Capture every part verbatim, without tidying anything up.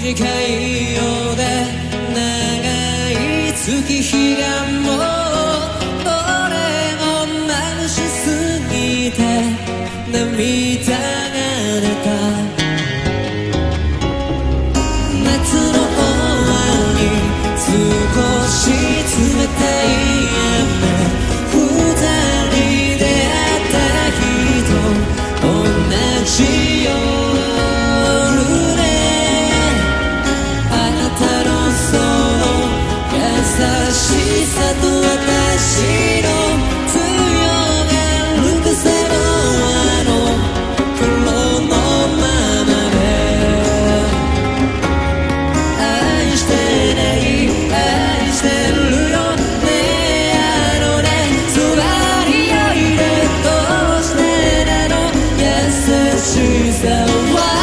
短いようで長い月日がもう俺を眩しすぎて涙が出た。夏の終わり少し冷たい雨、二人出会った日と同じ夜ね。あなたのその優しさと私の強がる癖もあの頃のままで愛してない愛してるよね。あのねつまりよいでどうしてなの優しさは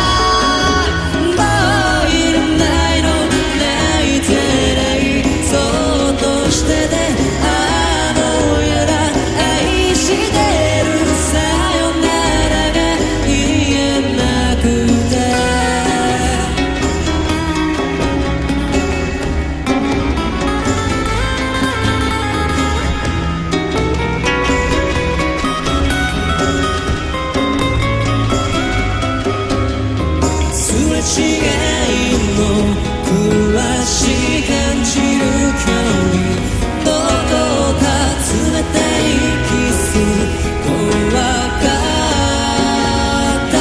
違いも詳しい感じる距離、どこか冷たいキス怖かった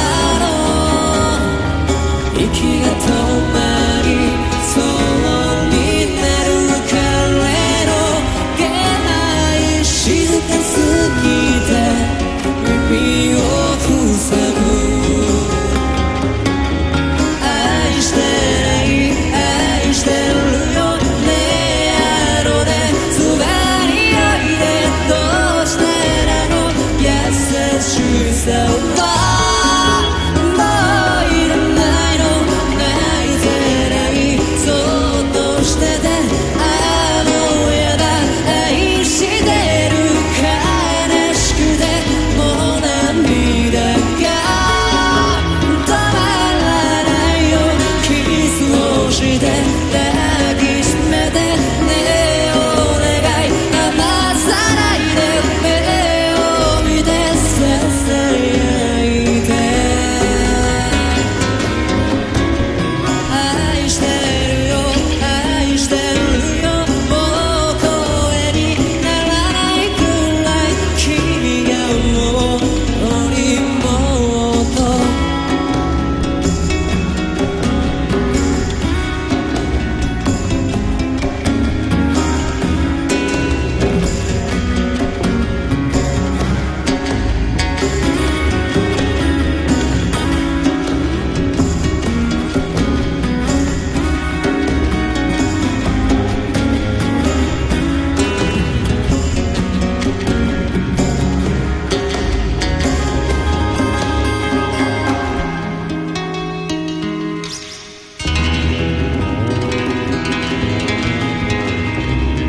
の。息が止まりそうになる彼の気配、静かすぎて耳を塞ぐ。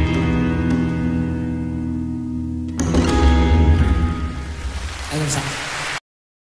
ありがとうございました。